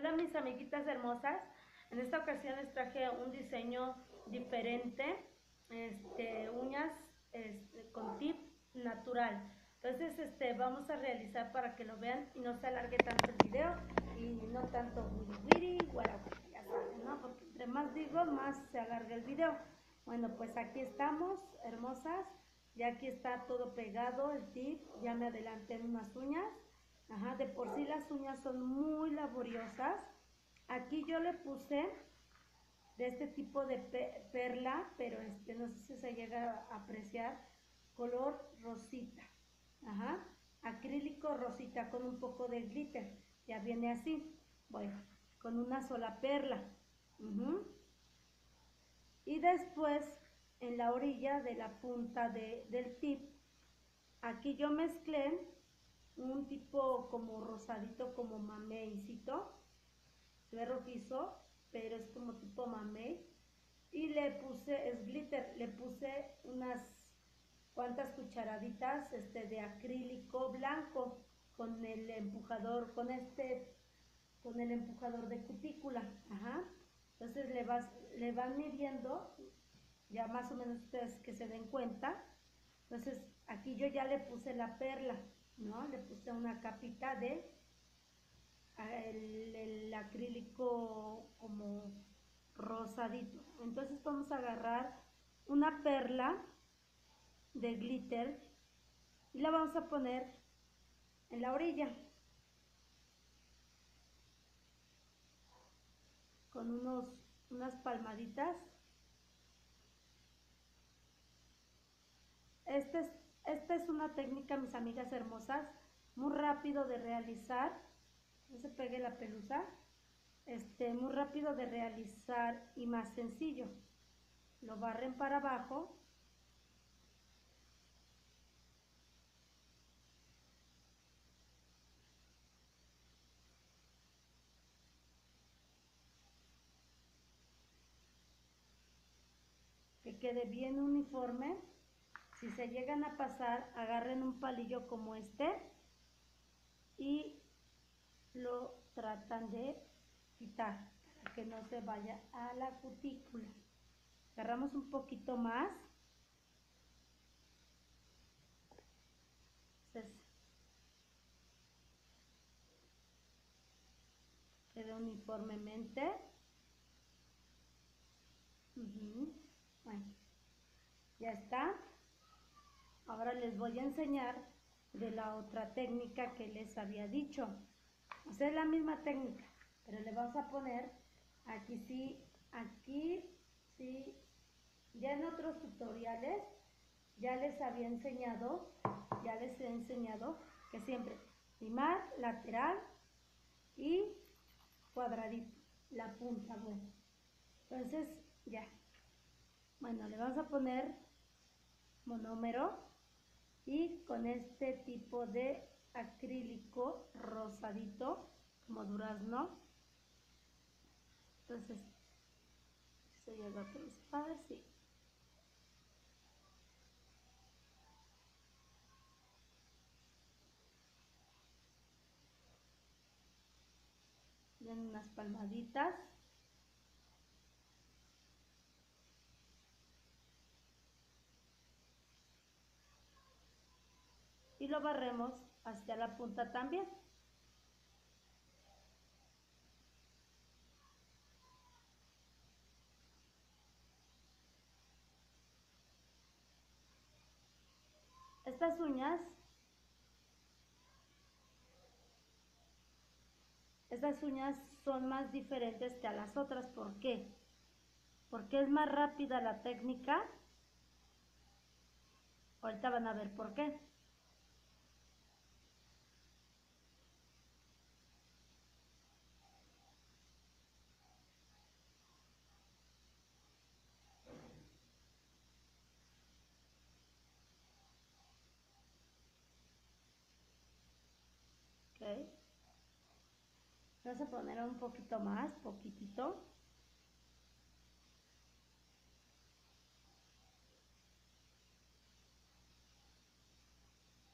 Hola mis amiguitas hermosas, en esta ocasión les traje un diseño diferente, uñas con tip natural. Entonces vamos a realizar para que lo vean y no se alargue tanto el video y no tanto wiri wiri, guaraguara, ya saben, ¿no? Porque entre más digo, más se alarga el video. Bueno, pues aquí estamos, hermosas, ya aquí está todo pegado, el tip, ya me adelanté en unas uñas. Ajá, de por sí las uñas son muy laboriosas. Aquí yo le puse de este tipo de perla, pero no sé si se llega a apreciar, color rosita. Ajá, acrílico rosita con un poco de glitter. Ya viene así, bueno, con una sola perla. Y después, en la orilla de la punta del tip, aquí yo mezclé un tipo como rosadito, como mameycito, se ve rojizo, pero es como tipo mamey, y le puse, es glitter, le puse unas cuantas cucharaditas de acrílico blanco con el empujador, con el empujador de cutícula. Ajá. Entonces le van midiendo, ya más o menos ustedes que se den cuenta. Entonces aquí yo ya le puse la perla, ¿no? Le puse una capita de el acrílico como rosadito. Entonces vamos a agarrar una perla de glitter y la vamos a poner en la orilla con unas palmaditas. Esta es una técnica, mis amigas hermosas, muy rápido de realizar. No se pegue la pelusa. Muy rápido de realizar y más sencillo. Lo barren para abajo. Que quede bien uniforme. Si se llegan a pasar, agarren un palillo como este y lo tratan de quitar para que no se vaya a la cutícula. Agarramos un poquito más. Entonces, queda uniformemente. Bueno, ya está. Ahora les voy a enseñar de la otra técnica que les había dicho. O sea, es la misma técnica, pero le vamos a poner aquí sí, ya en otros tutoriales ya les había enseñado, ya les he enseñado que siempre limar lateral y cuadradito, la punta, bueno. Entonces, ya. Bueno, le vamos a poner monómero y con este tipo de acrílico rosadito, como durazno. Entonces, se llega a pensar así. Den unas palmaditas. Y lo barremos hacia la punta también. Estas uñas son más diferentes que a las otras. ¿Por qué? Porque es más rápida la técnica. Ahorita van a ver por qué. Okay. Vamos a poner un poquito más, poquitito.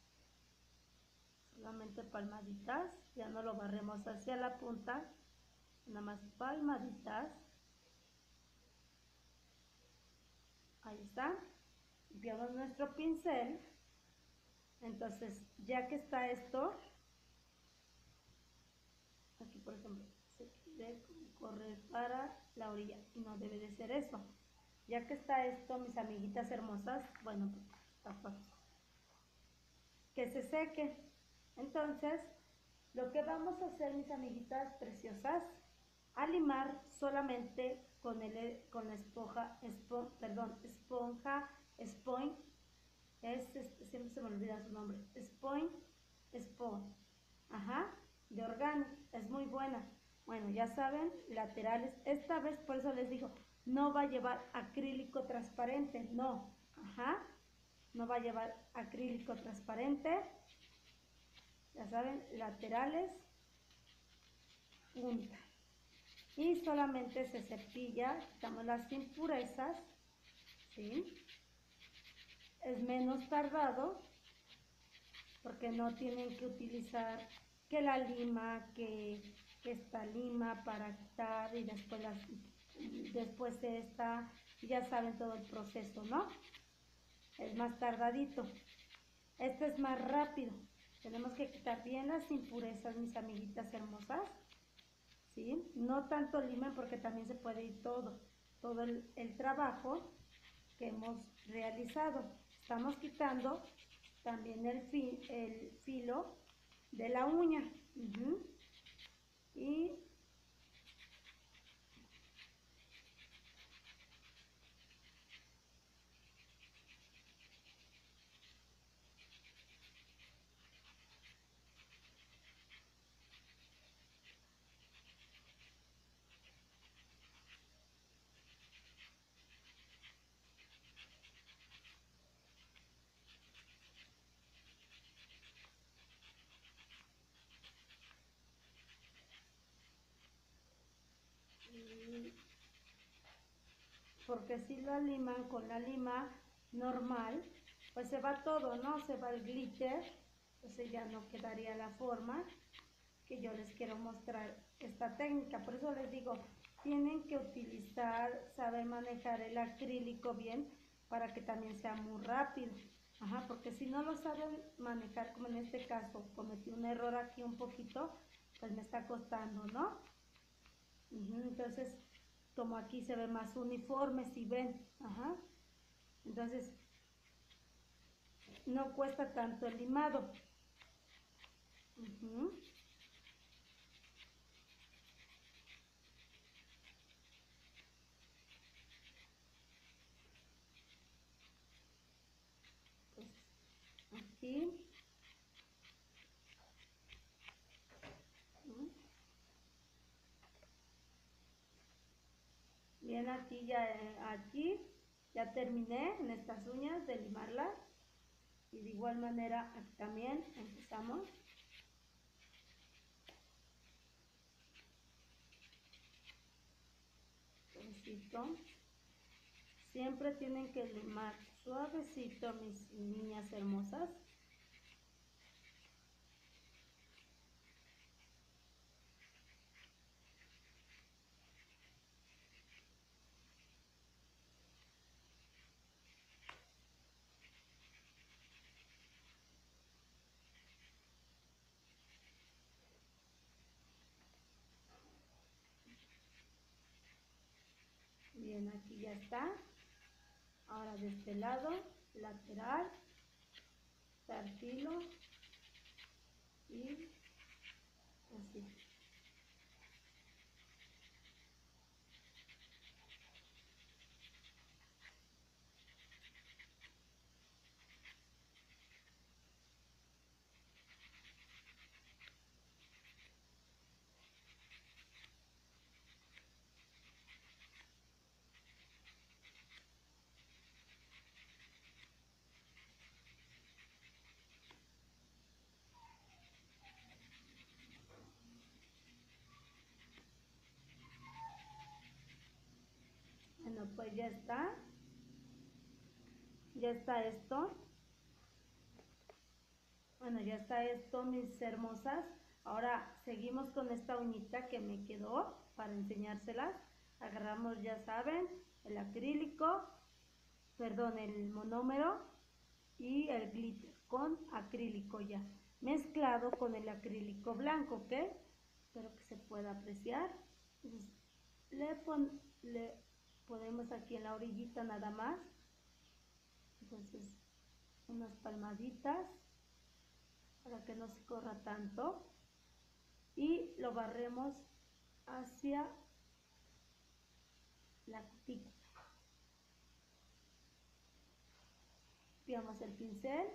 Solamente palmaditas, ya no lo barremos hacia la punta. nada más palmaditas. Ahí está. Limpiamos nuestro pincel. Entonces, ya que está esto, aquí por ejemplo, se quiere correr para la orilla y no debe de ser eso. Ya que está esto, mis amiguitas hermosas, bueno, pues, que se seque. Entonces, lo que vamos a hacer, mis amiguitas preciosas, a limar solamente con la esponja, Sponge, siempre se me olvida su nombre, Sponge, ajá, de Organic, es muy buena. Bueno, ya saben, laterales, esta vez por eso les digo, no va a llevar acrílico transparente, no, ajá, no va a llevar acrílico transparente, ya saben, laterales, punta. Y solamente se cepilla, quitamos las impurezas, ¿sí? Es menos tardado porque no tienen que utilizar que la lima, que esta lima para quitar y después esta, ya saben todo el proceso, ¿no? Es más tardadito. Este es más rápido. Tenemos que quitar bien las impurezas, mis amiguitas hermosas, ¿sí? No tanto limen porque también se puede ir todo el trabajo que hemos realizado. Estamos quitando también el filo de la uña. Y porque si la liman con la lima normal, pues se va todo, ¿no? Se va el glitter, entonces ya no quedaría la forma que yo les quiero mostrar esta técnica. Por eso les digo, tienen que utilizar, saber manejar el acrílico bien para que también sea muy rápido. Ajá, porque si no lo saben manejar, como en este caso, cometí un error aquí un poquito, pues me está costando, ¿no? Entonces, como aquí se ve más uniforme, si ven, ajá, entonces no cuesta tanto el limado. Aquí, bien, aquí ya terminé en estas uñas de limarlas y de igual manera aquí también empezamos. Suavecito. Siempre tienen que limar suavecito, mis niñas hermosas. Bien, aquí ya está. Ahora de este lado, lateral, dar filo y así. Bueno, pues ya está. Ya está esto. Bueno, ya está esto, mis hermosas. Ahora seguimos con esta uñita que me quedó. para enseñárselas. Agarramos, ya saben, el acrílico, perdón, el monómero y el glitter con acrílico ya mezclado con el acrílico blanco, ¿ok? Espero que se pueda apreciar. Entonces, le ponemos aquí en la orillita nada más. Entonces, unas palmaditas para que no se corra tanto y lo barremos hacia la cutícula. Limpiamos el pincel.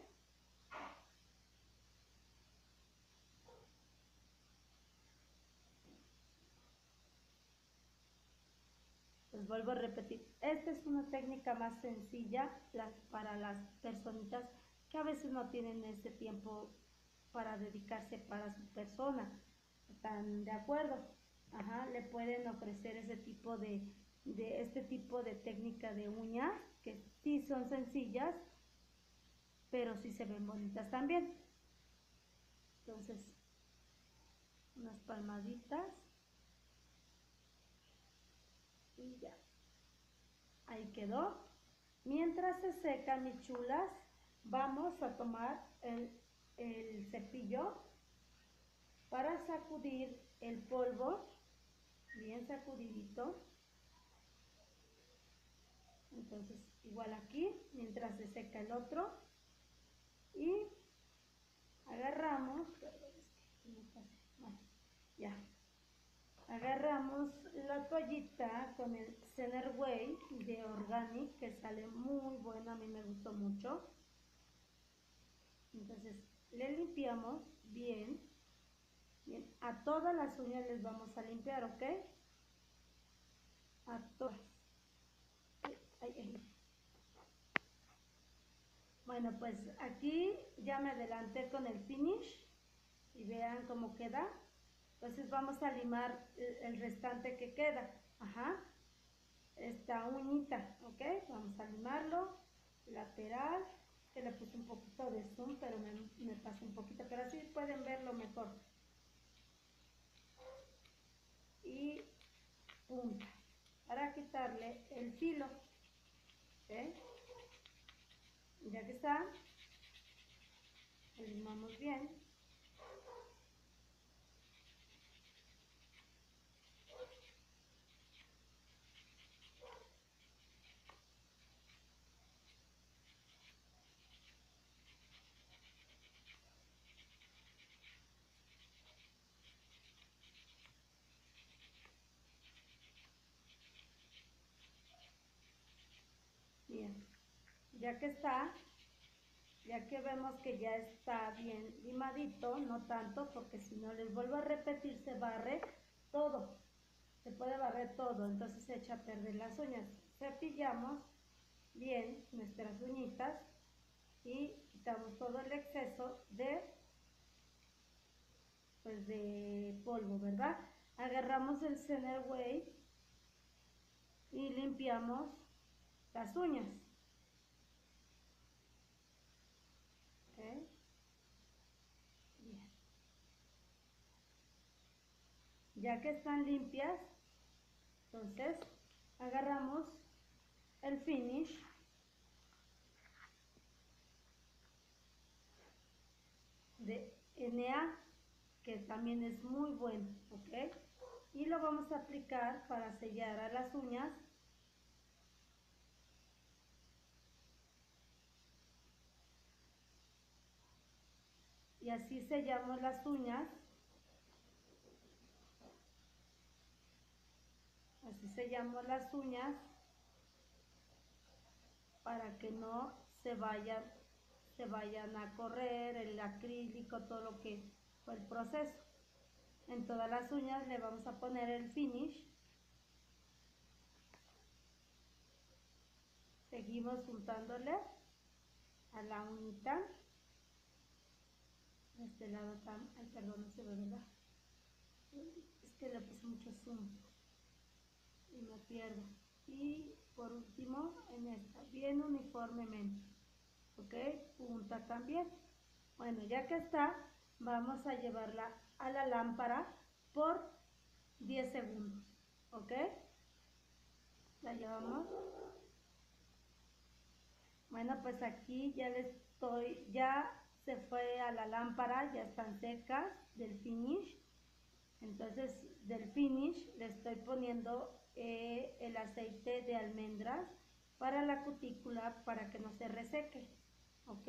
Les vuelvo a repetir, esta es una técnica más sencilla para las personitas que a veces no tienen ese tiempo para dedicarse para su persona. ¿Están de acuerdo? Ajá, le pueden ofrecer ese tipo este tipo de técnica de uñas, que sí son sencillas, pero sí se ven bonitas también. Entonces, unas palmaditas. Y ya. Ahí quedó. Mientras se seca, mis chulas, vamos a tomar el cepillo para sacudir el polvo, bien sacudidito. Entonces, igual aquí, mientras se seca el otro, y agarramos, ya, agarramos la toallita con el Centerway de Organic, que sale muy bueno, a mí me gustó mucho. Entonces, le limpiamos bien. Bien, a todas las uñas les vamos a limpiar, ¿ok? A todas. Ay, ay. Bueno, pues aquí ya me adelanté con el finish y vean cómo queda. Entonces vamos a limar el restante que queda. Ajá. Esta uñita, ¿ok? Vamos a limarlo. Lateral. Que le puse un poquito de zoom, pero me pasó un poquito. Pero así pueden verlo mejor. Y punta. Para quitarle el filo. ¿Ok? Ya que está, lo limamos bien. Bien, ya que está, ya que vemos que ya está bien limadito, no tanto, porque si no les vuelvo a repetir, se barre todo, se puede barrer todo, entonces se echa a perder las uñas. Cepillamos bien nuestras uñitas y quitamos todo el exceso pues de polvo, ¿verdad? Agarramos el Centerway y limpiamos las uñas. ¿Okay? Bien. Ya que están limpias, entonces agarramos el finish de NA, que también es muy bueno, ¿ok? Y lo vamos a aplicar para sellar a las uñas. Y así sellamos las uñas. Así sellamos las uñas para que no se vayan a correr el acrílico, todo lo que fue el proceso. En todas las uñas le vamos a poner el finish. Seguimos untándole a la uñita. De este lado también. Ay, perdón, no se ve, ¿verdad? Es que le puse mucho zoom y me pierdo. Y por último, en esta, bien uniformemente. ¿Ok? Punta también. Bueno, ya que está, vamos a llevarla a la lámpara por 10 segundos. ¿ok? La llevamos. Bueno, pues aquí ya se fue a la lámpara, ya están secas del finish. Entonces del finish le estoy poniendo el aceite de almendras para la cutícula para que no se reseque, ¿ok?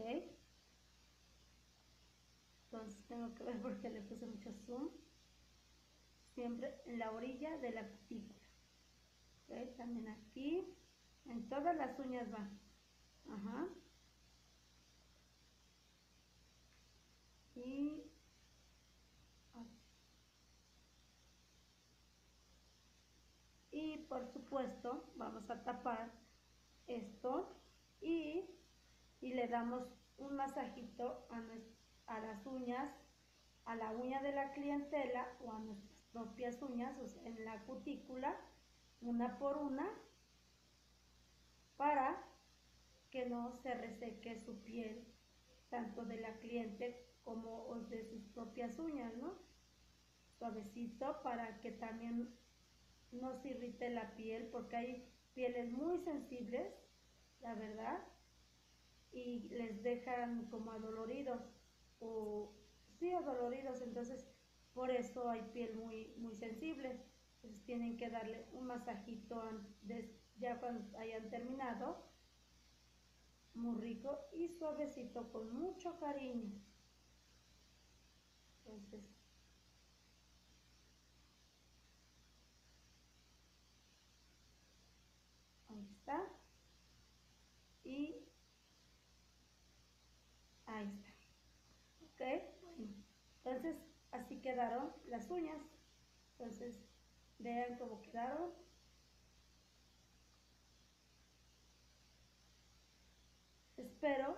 Entonces tengo que ver porque le puse mucho zoom. Siempre en la orilla de la cutícula, ¿ok? También aquí, en todas las uñas van. Ajá. Y por supuesto vamos a tapar esto y le damos un masajito a las uñas, a la uña de la clientela o a nuestras propias uñas, o sea, en la cutícula, una por una, para que no se reseque su piel, tanto de la cliente como de sus propias uñas, ¿no? Suavecito para que también no se irrite la piel, porque hay pieles muy sensibles, la verdad, y les dejan como adoloridos, o sí, adoloridos. Entonces por eso hay piel muy sensible. Entonces tienen que darle un masajito ya cuando hayan terminado, muy rico y suavecito, con mucho cariño. Entonces ahí está, y ahí está, ok. Bueno, entonces así quedaron las uñas. Entonces vean cómo quedaron. Espero.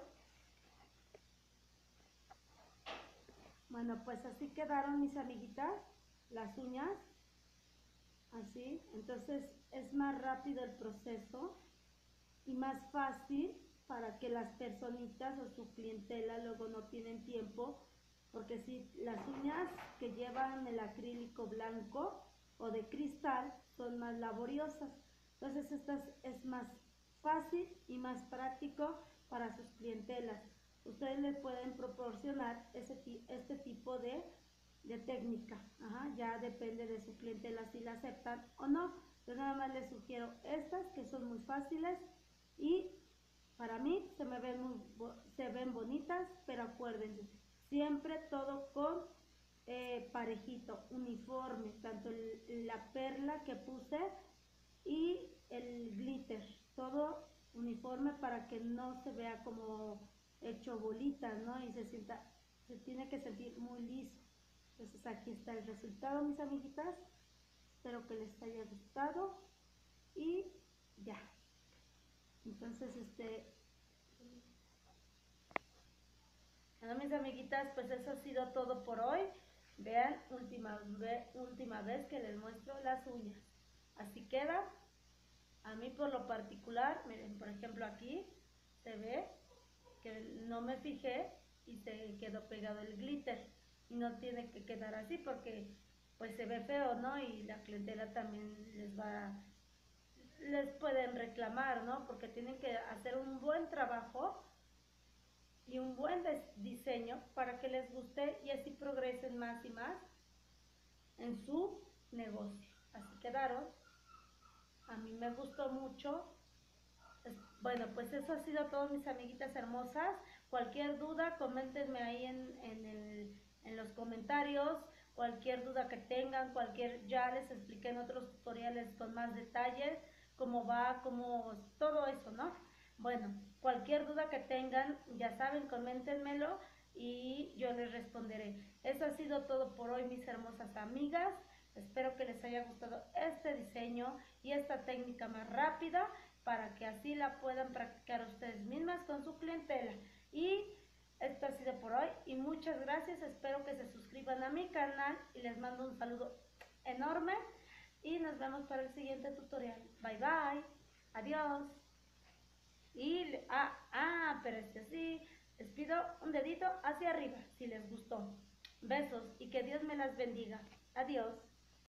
Bueno, pues así quedaron, mis amiguitas, las uñas, así. Entonces es más rápido el proceso y más fácil para que las personitas o su clientela luego no tienen tiempo, porque si las uñas que llevan el acrílico blanco o de cristal son más laboriosas, entonces estas es más fácil y más práctico para sus clientelas. Ustedes les pueden proporcionar este tipo de técnica. Ajá, ya depende de su clientela si la aceptan o no. Yo nada más les sugiero estas que son muy fáciles y para mí se ven bonitas, pero acuérdense, siempre todo con parejito, uniforme, tanto la perla que puse y el glitter, todo uniforme para que no se vea como hecho bolitas, ¿no? Y se tiene que sentir muy liso. Entonces aquí está el resultado, mis amiguitas. Espero que les haya gustado y ya. Entonces, bueno, mis amiguitas, pues eso ha sido todo por hoy. Vean, última vez que les muestro las uñas. Así queda. A mí por lo particular, miren, por ejemplo aquí se ve que no me fijé y se quedó pegado el glitter. Y no tiene que quedar así porque pues se ve feo, ¿no? Y la clientela también les pueden reclamar, ¿no? Porque tienen que hacer un buen trabajo y un buen diseño para que les guste y así progresen más y más en su negocio. Así quedaron. A mí me gustó mucho. Bueno, pues eso ha sido todo, mis amiguitas hermosas. Cualquier duda, coméntenme ahí en los comentarios. Cualquier duda que tengan, ya les expliqué en otros tutoriales con más detalles cómo va, cómo todo eso, ¿no? Bueno, cualquier duda que tengan, ya saben, coméntenmelo y yo les responderé. Eso ha sido todo por hoy, mis hermosas amigas. Espero que les haya gustado este diseño y esta técnica más rápida para que así la puedan practicar ustedes mismas con su clientela. Y esto ha sido por hoy y muchas gracias. Espero que se suscriban a mi canal y les mando un saludo enorme y nos vemos para el siguiente tutorial. Bye bye. Adiós. Y, pero sí, les pido un dedito hacia arriba si les gustó. Besos y que Dios me las bendiga. Adiós.